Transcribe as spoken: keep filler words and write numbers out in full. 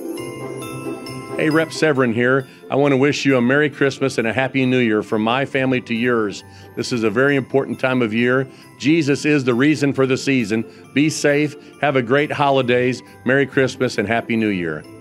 Hey, Rep Severin here. I want to wish you a Merry Christmas and a Happy New Year from my family to yours. This is a very important time of year. Jesus is the reason for the season. Be safe. Have a great holidays. Merry Christmas and Happy New Year.